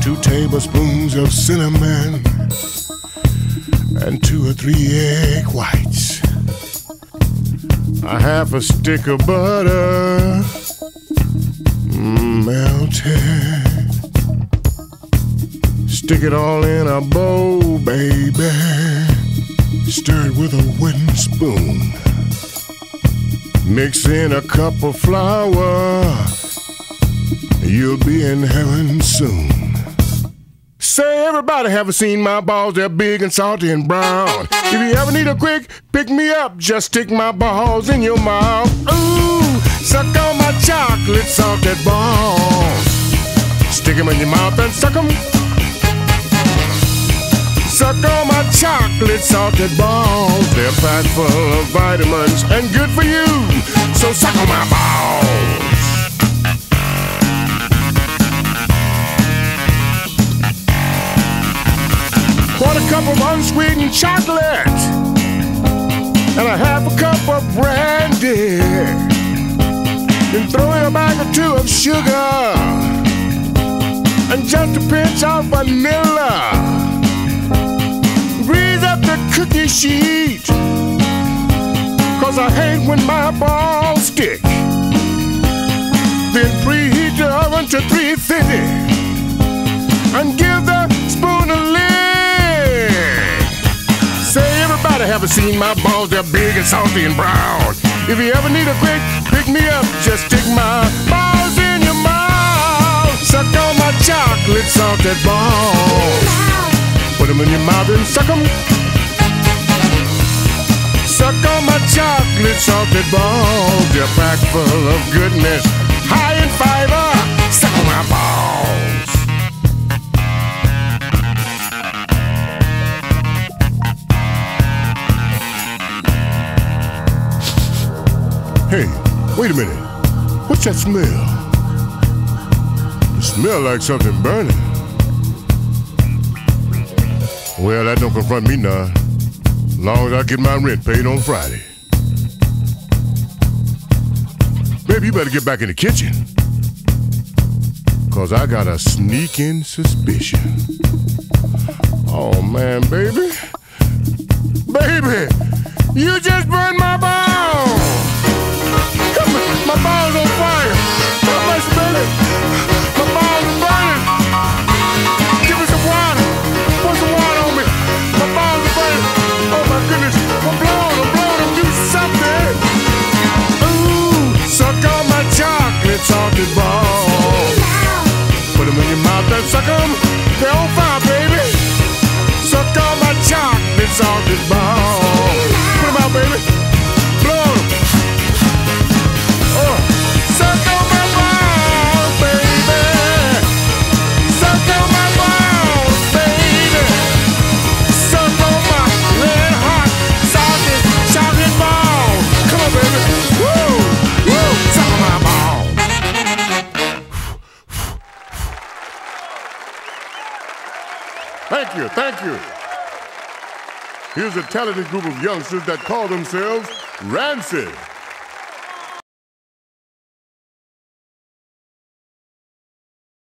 2 tablespoons of cinnamon, and 2 or 3 egg whites, a half a stick of butter, melted. Stick it all in a bowl, baby. Stir it with a wooden spoon. Mix in a cup of flour. You'll be in heaven soon. Say, everybody haven't seen my balls, they're big and salty and brown. If you ever need a quick pick-me-up, just stick my balls in your mouth. Ooh, suck on my chocolate salted balls. Stick them in your mouth and suck them. Suck on my chocolate salted balls. They're packed full of vitamins and good for you. So suck on my balls. Quarter cup of unsweetened chocolate and a half a cup of brandy. Then throw in a bag or 2 of sugar and just a pinch of vanilla. Grease up the cookie sheet, 'cause I hate when my balls stick. Then preheat the oven to 350 and give the spoon a lick. Say, everybody haven't seen my balls, they're big and salty and brown. If you ever need a quick pick-me-up, just stick my balls in your mouth. Suck on my chocolate salted balls. Put them in your mouth and suck them. Suck on my chocolate salted balls. They're packed full of goodness, high in fiber. Suck on my balls. Hey, wait a minute. What's that smell? It smells like something burning. Well, that don't confront me none. As long as I get my rent paid on Friday. Baby, you better get back in the kitchen, 'cause I got a sneaking suspicion. Oh, man, baby. Baby, you just burned my balls. My balls on fire. How much, baby? My balls are burning. Give me some water. Pour some water on me. My balls are burning. Oh my goodness. I'm blowing. Do something. Ooh, suck on my chocolate salted balls. Put them in your mouth and suck them. They're on fire, baby. Suck on my chocolate salted balls. Put them out, baby. Blow them. Suck on my balls, baby. Suck on my balls, baby. Suck on my red hot salted chocolate balls. Come on, baby. Woo, woo. Suck on my balls. Thank you. Here's a talented group of youngsters that call themselves Rancid.